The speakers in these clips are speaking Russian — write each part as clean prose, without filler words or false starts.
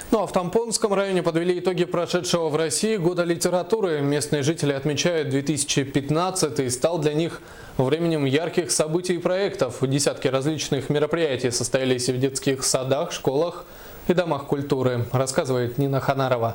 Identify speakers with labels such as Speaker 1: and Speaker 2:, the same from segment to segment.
Speaker 1: Ну а в Тампонском районе подвели итоги прошедшего в России года литературы. Местные жители отмечают, 2015 стал для них временем ярких событий и проектов. Десятки различных мероприятий состоялись в детских садах, школах и домах культуры, рассказывает Нина Ханарова.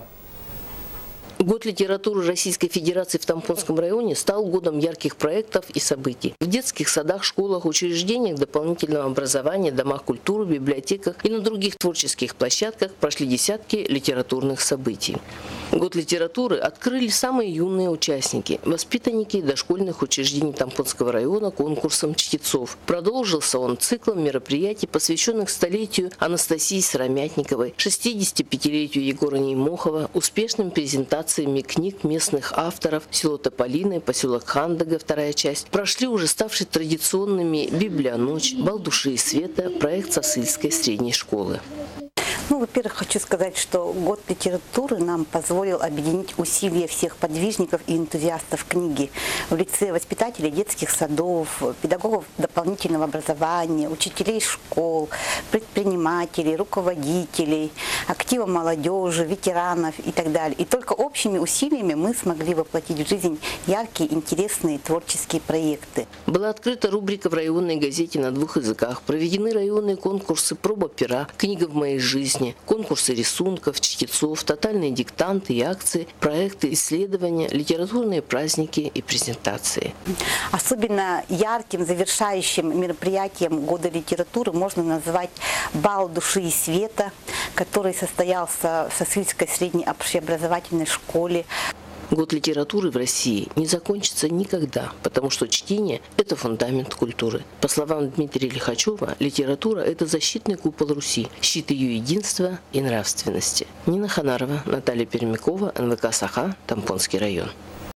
Speaker 2: Год литературы Российской Федерации в Тампонском районе стал годом ярких проектов и событий. В детских садах, школах, учреждениях дополнительного образования, домах культуры, библиотеках и на других творческих площадках прошли десятки литературных событий. Год литературы открыли самые юные участники, воспитанники дошкольных учреждений Тампонского района конкурсом чтецов. Продолжился он циклом мероприятий, посвященных столетию Анастасии Сыромятниковой, 65-летию Егора Неймохова, успешным презентациями книг местных авторов «Село Тополиное», поселок Хандага, вторая часть. Прошли уже ставшие традиционными «Библионочь», «Бал души и света», проект Сосыльской средней школы.
Speaker 3: Ну, во-первых, хочу сказать, что год литературы нам позволил объединить усилия всех подвижников и энтузиастов книги в лице воспитателей детских садов, педагогов дополнительного образования, учителей школ, предпринимателей, руководителей, актива молодежи, ветеранов и так далее. И только общими усилиями мы смогли воплотить в жизнь яркие, интересные творческие проекты.
Speaker 2: Была открыта рубрика в районной газете на 2 языках, проведены районные конкурсы «Проба пера», «Книга в моей жизни», конкурсы рисунков, чтецов, тотальные диктанты и акции, проекты, исследования, литературные праздники и презентации.
Speaker 3: Особенно ярким завершающим мероприятием года литературы можно назвать «Бал души и света», который состоялся в Сосыльской средней общеобразовательной школе.
Speaker 2: Год литературы в России не закончится никогда, потому что чтение – это фундамент культуры. По словам Дмитрия Лихачева, литература – это защитный купол Руси, щит ее единства и нравственности. Нина Ханарова, Наталья Пермякова, НВК «Саха», Тампонский район.